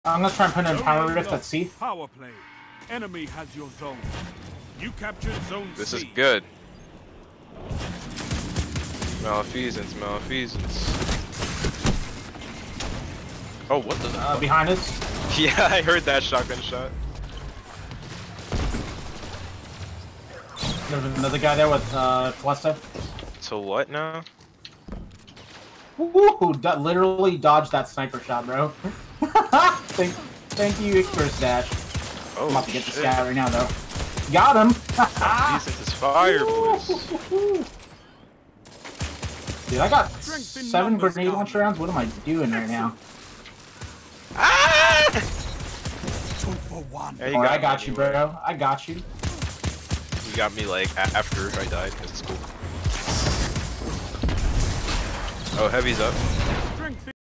I'm gonna try and put in a power rift at C. Power play. Enemy has your zone. You captured zone C. This is good. Malfeasance, malfeasance. Oh, what the? Behind us. Yeah, I heard that shotgun shot. There's another guy there with Celeste. To what now? Woo! Literally dodged that sniper shot, bro. Thank you, First Dash. Oh, I'm about to get this guy right now, though. Got him! Malfeasance is fire, boys. Dude, I got 7 grenade launcher rounds. What am I doing right now? Ah! 2 for 1. Yeah, I got you, bro. I got you. You got me like after I died. It's cool. Oh, heavy's up.